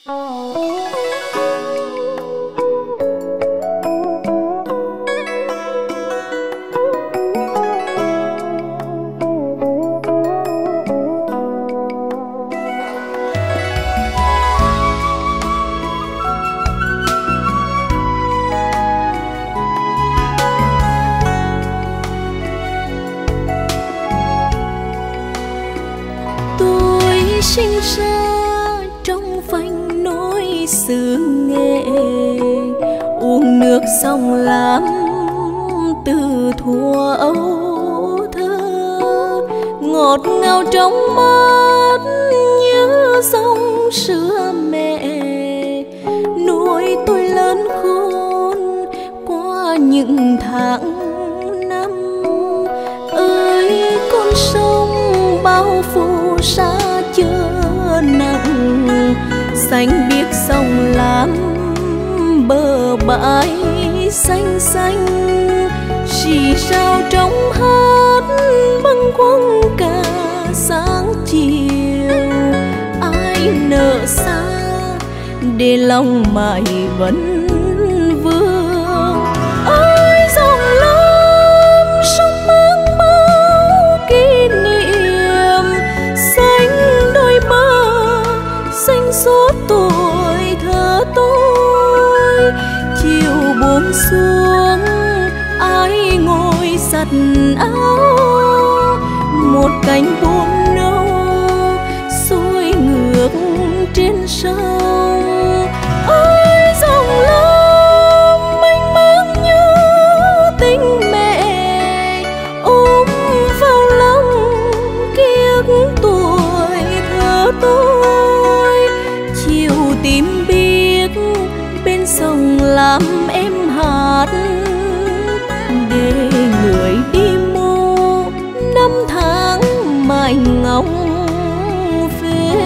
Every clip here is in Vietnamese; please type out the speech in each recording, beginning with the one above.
Sinh ra trong vành nối xứ Nghệ, uống nước sông Lam từ thuở ấu thơ, ngọt ngào trong mắt như dòng sữa mẹ, nuôi tôi lớn khôn qua những tháng năm. Ơi con sông bao phủ xa chớ nặng, xanh biếc sông Lam bờ bãi xanh xanh, xì sao trong hát bâng khuâng cả sáng chiều. Ai nỡ xa để lòng mãi vẫn vương, ơi dòng Lam sông mang bao kỷ niệm, xanh đôi bờ xanh suốt tuổi thơ tôi. Chiều buông xuống ai ngồi giặt áo, một cánh buồm nâu xuôi ngược trên sông. Ơi dòng Lam mênh mang như tình mẹ, ôm vào lòng kiếp tuổi thơ tôi. Chiều tím biếc bên sông Lam em hát, để người đi mô năm tháng mãi ngóng về.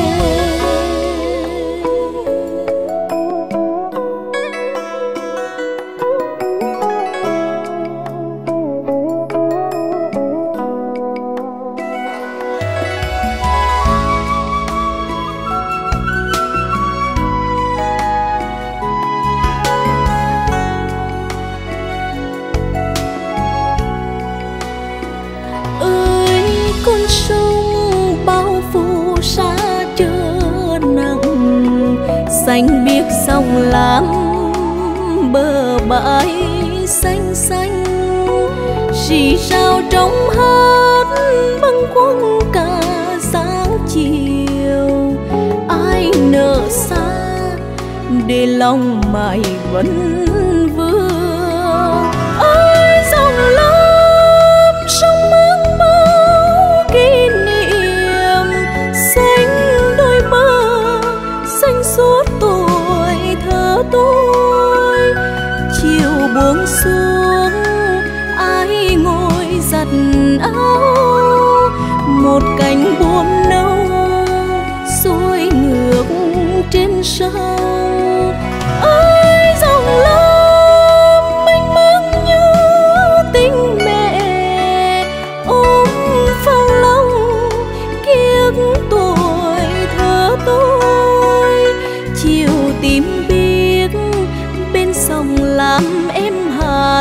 Con sông bao phủ xa chớ nặng, xanh biếc sông Lam bờ bãi xanh xanh, xì sao trong hát bâng khuâng cả sáng chiều. Ai nỡ xa để lòng mãi vẫn vương, ơi dòng Lam sông mang bao kỷ niệm, xanh đôi bờ xanh suốt tuổi thơ tôi. Chiều buông xuống ai ngồi giặt áo, một cánh buồm nâu xuôi ngược trên sông. Ơi dòng Lam mênh mang như tình mẹ, ôm vào lòng kiếp tuổi thơ tôi. Chiều tím biếc bên sông Lam em hát,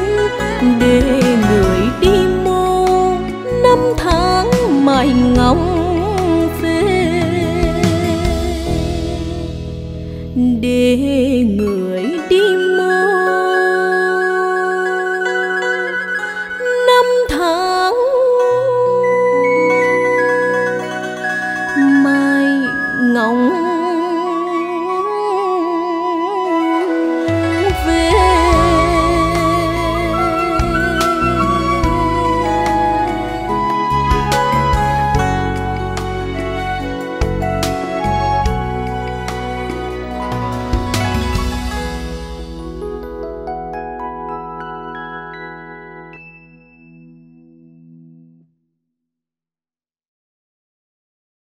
để người đi mô năm tháng mãi ngóng